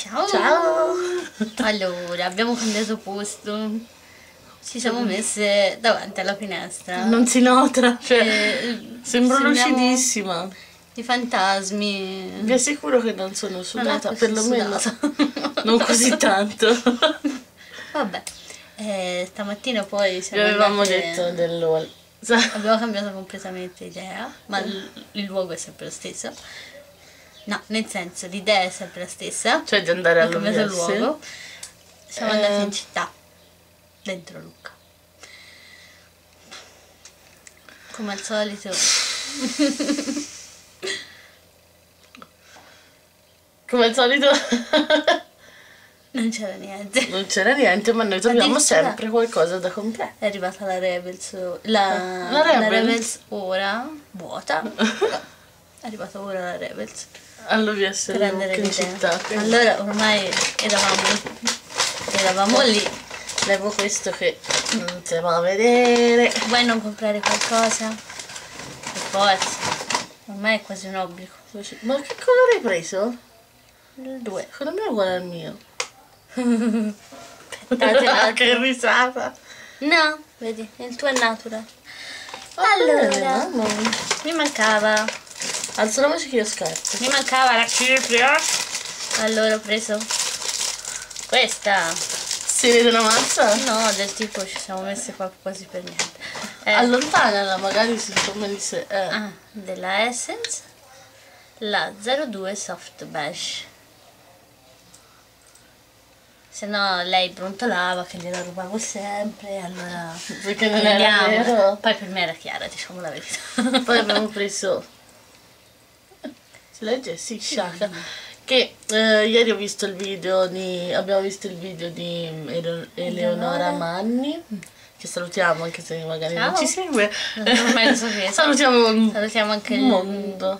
Ciao! Ciao! Allora, abbiamo cambiato posto. Ci siamo messe davanti alla finestra. Non si nota, cioè, sembro sembriamo lucidissima. I fantasmi. Vi assicuro che non sono sudata, così perlomeno sudata. non così tanto. Vabbè, stamattina poi Vi siamo avevamo andate- detto dell'OL. Abbiamo cambiato completamente idea, ma il luogo è sempre lo stesso. No, nel senso, l'idea è sempre la stessa. Cioè di andare Abbiamo cambiato il all'OVS. luogo. Siamo andati in città, dentro Lucca. Come al solito. Come al solito Non c'era niente. non c'era niente, ma noi troviamo Addirittura sempre qualcosa da comprare. è arrivata la Rebels. La La Rebels? Rebels ora vuota. Però è arrivata ora la Rebels. All'OVS Per rendere in l'idea. città. Allora ormai eravamo lì. Levo questo che non si va a vedere. Vuoi non comprare qualcosa? Per forza. Ormai è quasi un obbligo. Ma che colore hai preso? Il 2. Secondo me è uguale al mio. Che risata. No, vedi, il tuo è natural. Allora, Allora, mamma mia. mi mancava. Alzo la voce che io scarto. Mi mancava la cifra. Allora ho preso questa. Si vede una mazza? No, del tipo ci siamo messe qua quasi per niente. Allontanala, magari si come dice. Della Essence, la 02 Soft Beige. Se no lei brontolava che gliela rubavo sempre, allora Perché non era prendiamola. vero. Poi per me era chiara, diciamo la verità. Poi abbiamo preso. Si legge? Sì, Shaka. Che ieri ho visto il video di. Abbiamo visto il video di Eleonora Manni. Che salutiamo anche se magari non Ciao. ci segue. Ormai lo sapete. Salutiamo anche il mondo.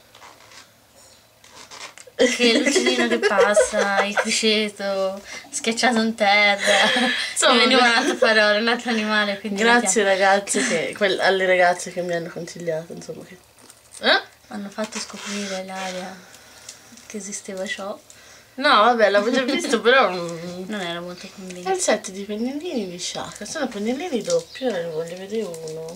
che il lucidino che passa, il criceto schiacciato in terra. Insomma, Mi veniva un'altra parola, un altro animale. Quindi Grazie ragazze alle ragazze che mi hanno consigliato, insomma. Che... hanno fatto scoprire l'aria che esisteva ciò. No, vabbè, l'avevo già visto, però. Non era molto È convinta. il set di pennellini di Shaka. Sono pennellini doppio, ne voglio vedere uno.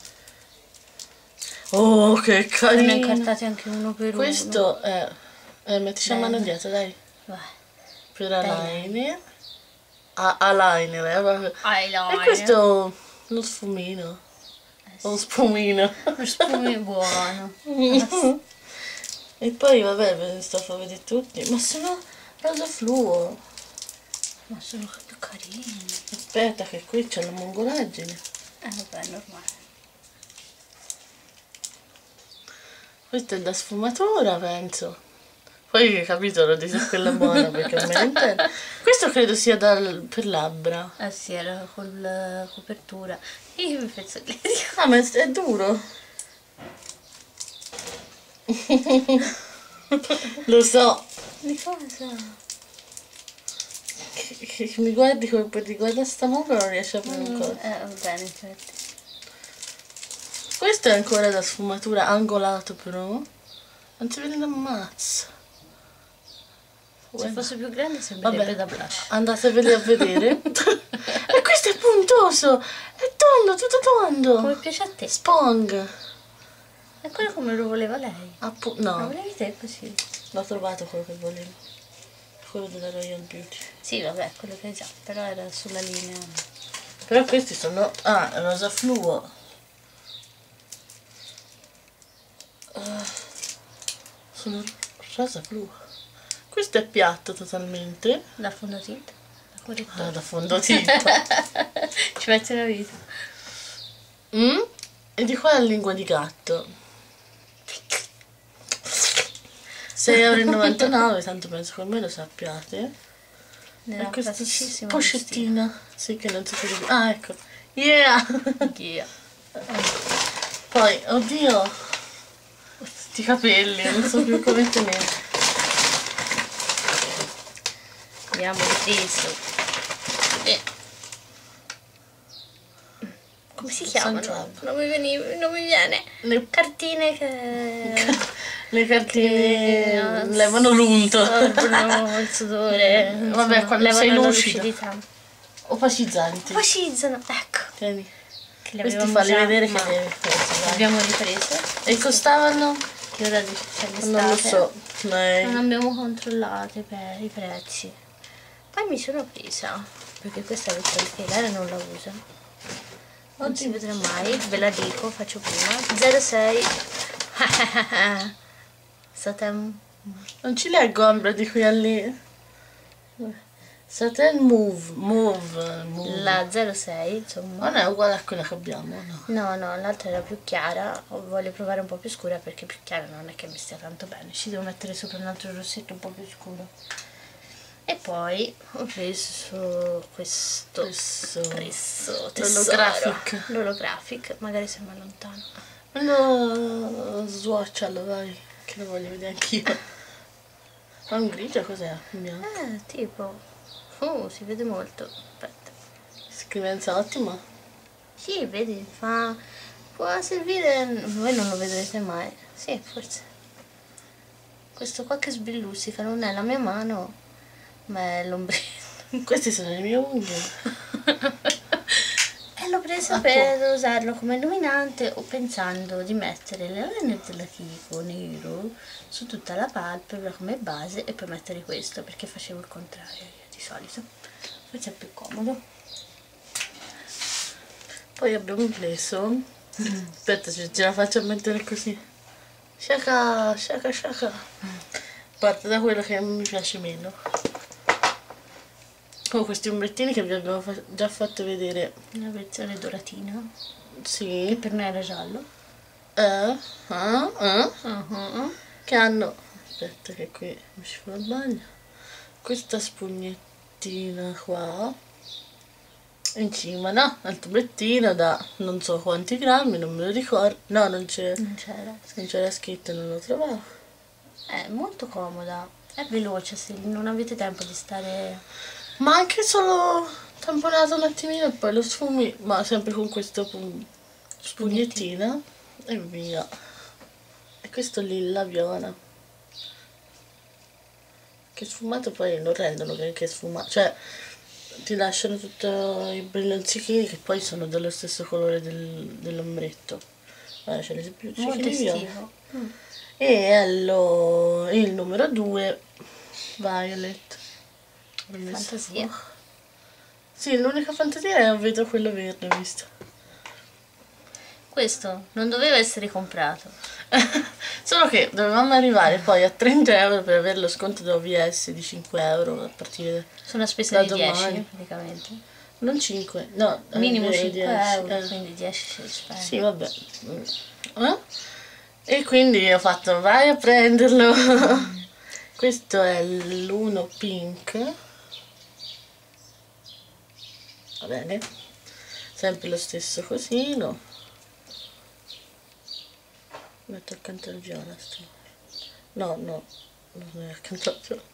Oh, che Ce ne carino! incartati anche uno per uno. Questo è. Mettici la mano dietro, dai. Vai. Per eyeliner. Eyeliner, Eyeliner. E questo lo sfumino. Lo spumino. Lo spumi buono. E poi vabbè, ve ne sto a far vedere tutti. Ma sono rosa fluo. Ma sono più carini. Aspetta che qui c'è la mongolaggine. Vabbè, è normale. Questo è da sfumatura, penso. Poi capito, lo dice quella buona perché non me ne intendo. Questo credo sia per labbra. Sì, era con la copertura. Io mi penso che Ah, ma è duro. Lo so. di cosa? Che mi guardi come per dire guarda sta mucca non riesce a fare un coso. Va bene, infatti. Questo è ancora da sfumatura angolato però. Non si vede una mazza. Se fosse più grande sembrerebbe Vabbè, da blush. andateveli a vedere. E questo è puntoso, è tondo, tutto tondo. Come piace a te? Spong. È quello come lo voleva lei. Lo No, volevi te così? l'ho trovato quello che volevo. Quello della Royal Beauty. Sì, vabbè, quello che hai già, però era sulla linea. Però questi sono. Ah, rosa fluo. Sono rosa fluo. Questo è piatto totalmente. Da fondotinta? Da correttore? Da fondotinta. Ci metti la vita. E di qua la lingua di gatto. 6,99 €, tanto penso che me lo sappiate. Nella E questa praticissima pochettina. Sì, che non si vede più. Ah, ecco. Yeah! Yeah. Poi, oddio. Sti capelli, non so più come tenere. Andiamo di teso. Come si chiamano? Sun Club. Non mi viene. Le, Cartine che... Le cartine che levano l'unto. assorbono il sudore. Vabbè, insomma, quando sei levano la lucida. lucidità. Opacizzanti. Opacizzano, ecco. Tieni. Che le Questi avevamo falli già, vedere ma che le le abbiamo riprese. E costavano? Che ora c'è l'estate. Non lo so. Non abbiamo controllato i prezzi. Poi mi sono presa, perché questa è vecchia di Lei non la usa. Non si vedrà mai, ve la dico, faccio prima. 06 Satin. Non ci leggo Ambra di qui a lì. Satin Mauve. La 06, insomma. Non è uguale a quella che abbiamo, no? No, l'altra era più chiara. Voglio provare un po' più scura perché più chiara non è che mi stia tanto bene. Ci devo mettere sopra un altro rossetto un po' più scuro. E poi ho preso questo l'holographic. L'holographic, magari se mi allontano. Quello swatchalo, vai, che lo voglio vedere anch'io. Ma un grigio cos'è? Un bianco. Tipo. Si vede molto. Aspetta. Scrivenza ottima. Sì, vedi, può servire. Voi non lo vedrete mai. Sì, forse. Questo qua che sbrilluccica non è la mia mano, ma è l'ombrello. Queste sono le mie unghie. E l'ho presa per usarlo come illuminante o pensando di mettere l'eyeliner della Kiko nero su tutta la palpebra come base e poi mettere questo perché facevo il contrario io di solito. Forse è più comodo. Poi abbiamo preso. Aspetta, ce la faccio mettere così. Shaka. Parte da quello che mi piace meno. Con questi ombrettini che vi abbiamo già fatto vedere. La versione doratina, che Sì. per me era giallo. Che hanno. Aspetta che qui mi ci fa il bagno. Questa spugnettina qua. In cima, no? Al tubettino da non so quanti grammi, non me lo ricordo. No, non c'era. Non c'era. Non c'era scritto, non lo trovavo. È molto comoda, è veloce se non avete tempo di stare. Ma anche solo tamponato un attimino e poi lo sfumi, ma sempre con questo spugnettina e via. E questo lilla viola. Che sfumato poi non rendono che sfumato, cioè ti lasciano tutti i brillonzichini che poi sono dello stesso colore dell'ombretto. Guarda, c'è le Molto viola. estivo. E è il numero 2 Violet. L'ho messo Fantasia. qua. Sì, l'unica fantasia è vedo quello verde, visto. Questo non doveva essere comprato. Solo che dovevamo arrivare poi a 30 euro per avere lo sconto da OVS di 5 euro a partire Su una spesa da di 10 domani. praticamente. Non 5, no, Minimo direi 5 10, euro, quindi 10 si spende. Sì, vabbè. E quindi ho fatto vai a prenderlo. Questo è l'1 pink. Va bene. Sempre lo stesso cosino. Metto accanto al viola sto. No, non è accanto al viola.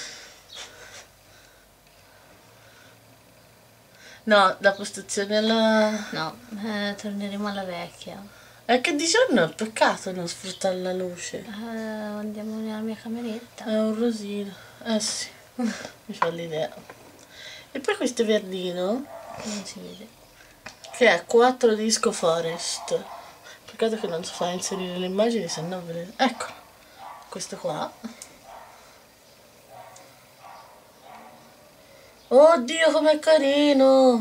No, la postazione alla. No, torneremo alla vecchia. È che di giorno è peccato non sfruttare la luce. Andiamo nella mia cameretta. È un rosino. Sì, mi fa l'idea. E poi questo verdino, Non si vede. che è 4 Disco Forest. Peccato che non si fa inserire le immagini, se no ve le. Ecco, questo qua. Oddio, com'è carino!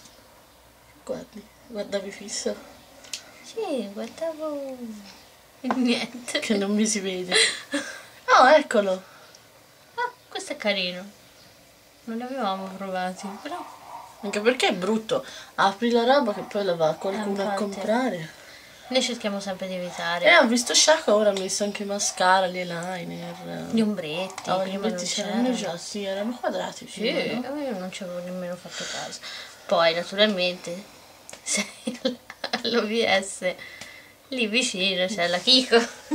Guardavi fisso. Sì, guardavo. Niente. Che non mi si vede. Oh, eccolo! Ah, questo è carino. Non li avevamo provati, però. Anche perché è brutto. Apri la roba che poi la va qualcuno a infatti. comprare. Noi cerchiamo sempre di evitare. Ho visto Shaka, ora ha messo anche mascara, gli eyeliner. Gli ombretti. Oh, gli prima ombretti non c'erano già, sì, erano quadrati. Sì, prima, no? io non ci avevo nemmeno fatto caso. Poi, naturalmente, sei all'OVS, lì vicino c'è la Kiko.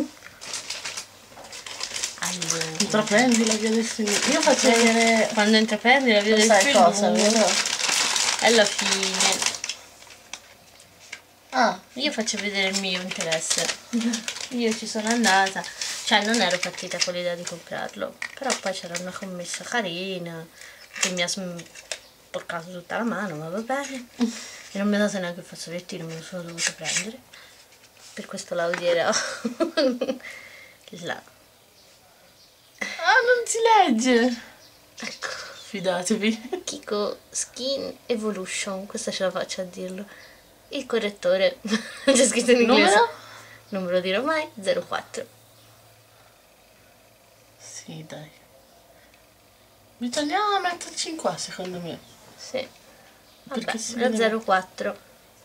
Allora, Intraprendi la via del fiume. Io faccio vedere. quando intraprendi la via Non del sai cosa, fiume, vero? è la fine. Ah, Io faccio vedere il mio interesse. Io ci sono andata Cioè non ero partita con l'idea di comprarlo, però poi c'era una commessa carina che mi ha sporcato tutta la mano, ma va bene. E non mi ha dato neanche il fazzolettino, me lo sono dovuto prendere. Per questo la odierò. Là. Ah, non si legge! Ecco. Fidatevi. Kiko Skin Evolution, questa ce la faccio a dirlo. Il correttore, c'è scritto in inglese. Numero? Non ve lo dirò mai, 04. Sì, dai. Bisogna metterci qua, secondo me. Sì. Perché Vabbè, si la vede 04.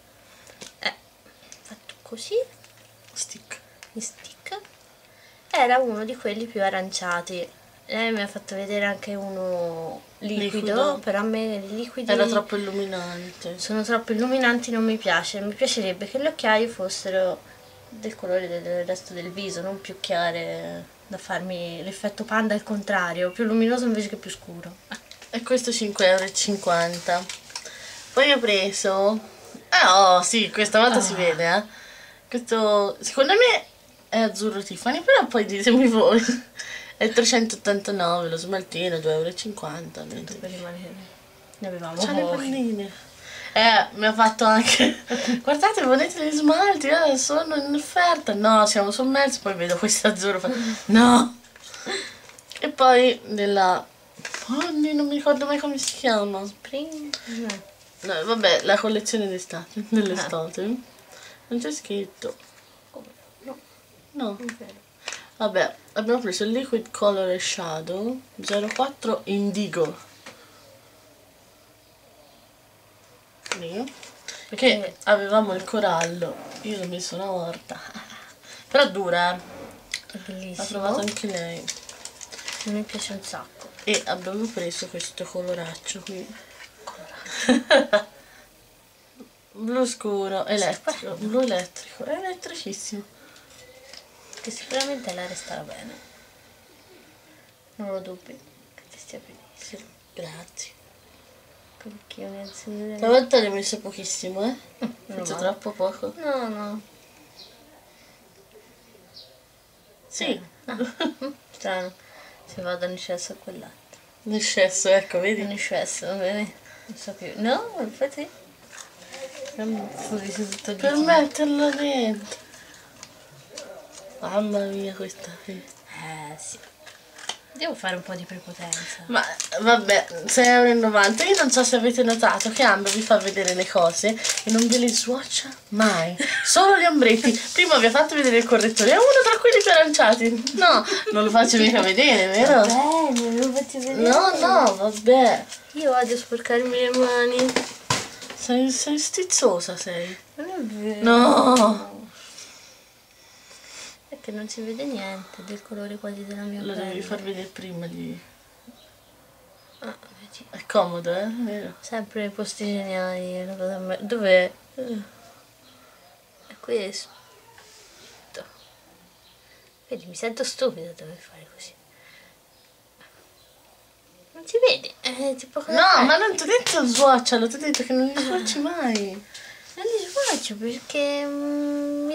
Fatto così, stick. in stick. Era uno di quelli più aranciati. Lei mi ha fatto vedere anche uno liquido. Però a me i liquidi Era troppo illuminante. sono troppo illuminanti, non mi piace. Mi piacerebbe che le occhiaie fossero del colore del resto del viso, non più chiare, da farmi l'effetto panda al contrario, più luminoso invece che più scuro. E questo 5,50 €. Poi ho preso... Ah, oh, sì, questa volta si vede, eh. Questo, secondo me, è azzurro Tiffany, però poi ditemi voi. È 389, lo smaltino, 2,50 €. Per rimanere. Ne avevamo C'ha le pochi. palline. Mi ha fatto anche... Guardate, volete gli smalti? Sono in offerta. No, siamo sommersi, poi vedo questo azzurro. No! E poi della... Oh, non mi ricordo mai come si chiama. Spring? No, vabbè, la collezione d'estate, dell'estate. Non c'è scritto. No, No. non vero. Vabbè, abbiamo preso il Liquid Color Shadow 04 Indigo. Lì. Perché avevamo il corallo. Io l'ho messo una volta. Però dura. È L'ha bellissimo. provato anche lei. Mi piace un sacco. E abbiamo preso questo coloraccio qui. Blu scuro, elettrico. Blu elettrico. È elettricissimo. Che sicuramente la resterà bene. Non lo dubbi. Che ti stia benissimo. Grazie. Perché io ne aziende. Stavolta ne ho messo pochissimo, Meno Forse male. troppo poco. No, no. Sì. Strano. Se vado in eccesso a quell'altro. L'eccesso, ecco, In vedi? eccesso, vedi? Non so più. No, infatti. Non fuori tutto Per lì. metterlo dentro. Mamma mia, questa qui. Sì. Devo fare un po' di prepotenza. Ma vabbè, 6,90 €. Io non so se avete notato che Amber vi fa vedere le cose e non ve le swatcha mai. Solo gli ombretti. Prima vi ha fatto vedere il correttore. È uno tra quelli più aranciati. No, non lo faccio mica vedere, vero? Bene, lo faccio vedere. No, vabbè. Io odio sporcarmi le mani. Sei stizzosa, sei. Non è vero. No. È che non si vede niente del colore quasi della mia Lo pelle. devi far vedere prima di... Ah, vedi. È comodo, vero? Sempre nei posti geniali. Dov'è? È questo. Vedi, mi sento stupida a dover fare così. Non si vede. È tipo cosa No, fai? ma non ti ho detto swatchalo, ti ho detto che non li swatchi mai. Non li sfaccio perché mi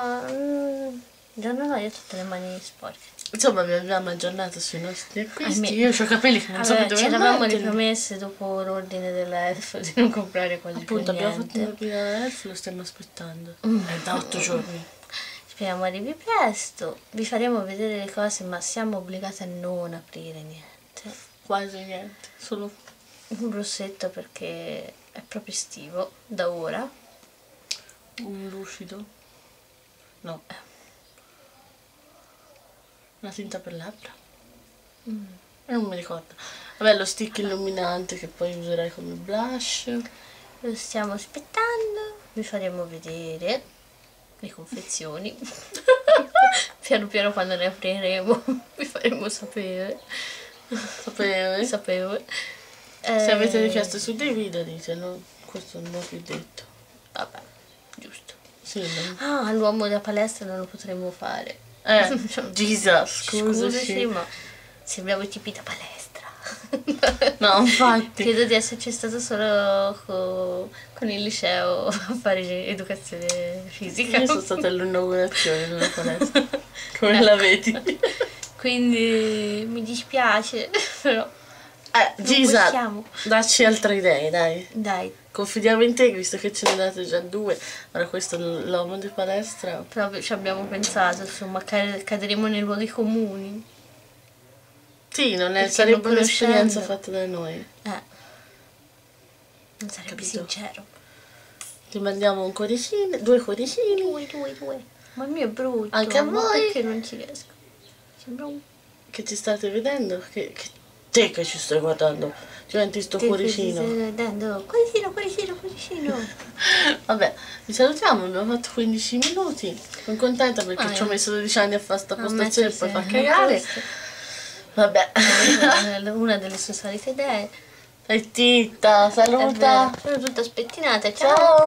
danno noia tutte le mani sporche. Insomma, vi abbiamo aggiornato sui nostri acquisti. Almeno- Io ho i capelli che non so Vabbè, dove ci eravamo metterli. ripromesse dopo l'ordine della Elf di non comprare quasi Appunto, più abbiamo fatto niente. capire alla Elf, lo stiamo aspettando. È da 8 giorni. Speriamo arrivi presto. Vi faremo vedere le cose, ma siamo obbligate a non aprire niente. Quasi niente. Solo Un rossetto perché è proprio estivo da ora. un lucido. No. Una tinta per labbra. Non mi ricordo. Vabbè, lo stick illuminante che poi userai come blush. Lo stiamo aspettando. Vi faremo vedere le confezioni. Piano piano quando ne apriremo vi faremo sapere. Sapevo. Se avete richieste su dei video ditelo. Questo non l'ho più detto. Vabbè, giusto. Sì, no? Ah, l'uomo da palestra non lo potremo fare. Jesus, Scusaci, scusaci. ma sembriamo i tipi da palestra. No, infatti. Credo di esserci stato solo con il liceo a fare educazione fisica. Io sono stata all'inaugurazione della palestra. Come la vedi? Quindi mi dispiace, però non Gisa, possiamo. dacci altre idee, dai. Dai, Confidiamo in te, visto che ce ne date già 2. Ora questo è l'uomo di palestra. proprio ci abbiamo pensato, insomma, cadremo nei luoghi comuni. Sì, non è, Perché sarebbe non un'esperienza conoscendo. fatta da noi. Non sarebbe Capito. sincero. Ti mandiamo un cuoricino, 2 cuoricini. Due. Ma il mio è brutto. Anche a ma voi? perché non ci riesco? Sembra un... Che ci state vedendo? Te che ci stai guardando? Senti sto cuoricino. Stai vedendo? Cuoricino. Vabbè, vi salutiamo, abbiamo fatto 15 minuti. Sono contenta perché ci ho messo 12 anni a fare sta postazione e poi fa cagare. Vabbè. Una delle sue solite idee. Stai zitta, saluta. Sono tutta spettinata. Ciao.